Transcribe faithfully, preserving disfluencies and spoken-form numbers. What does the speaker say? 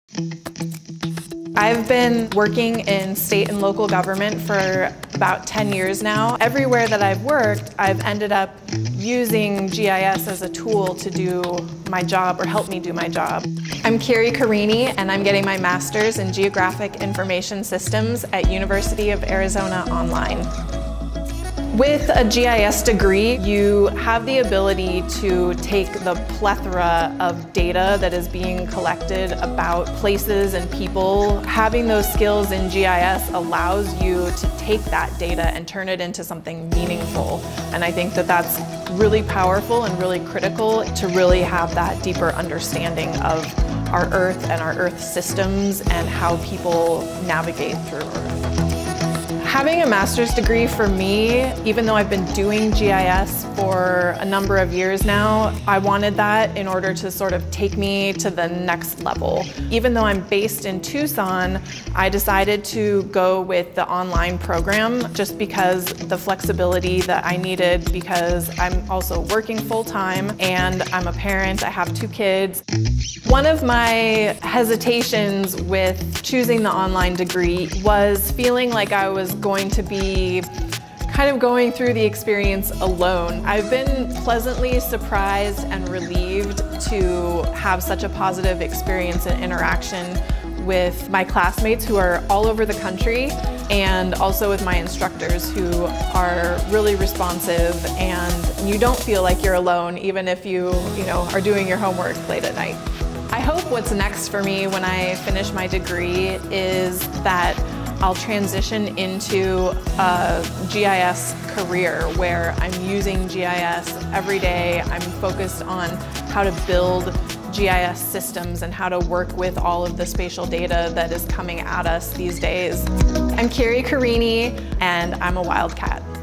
I've been working in state and local government for about ten years now. Everywhere that I've worked, I've ended up using G I S as a tool to do my job or help me do my job. I'm Carrie Carini, and I'm getting my master's in Geographic Information Systems at University of Arizona Online. With a G I S degree, you have the ability to take the plethora of data that is being collected about places and people. Having those skills in G I S allows you to take that data and turn it into something meaningful. And I think that that's really powerful and really critical to really have that deeper understanding of our Earth and our Earth systems and how people navigate through Earth. Having a master's degree for me, even though I've been doing G I S for a number of years now, I wanted that in order to sort of take me to the next level. Even though I'm based in Tucson, I decided to go with the online program just because the flexibility that I needed, because I'm also working full-time and I'm a parent, I have two kids. One of my hesitations with choosing the online degree was feeling like I was going to be kind of going through the experience alone. I've been pleasantly surprised and relieved to have such a positive experience and interaction with my classmates who are all over the country, and also with my instructors who are really responsive, and you don't feel like you're alone even if you, you know, are doing your homework late at night. I hope what's next for me when I finish my degree is that I'll transition into a G I S career where I'm using G I S every day. I'm focused on how to build G I S systems and how to work with all of the spatial data that is coming at us these days. I'm Carrie Carini, and I'm a wildcat.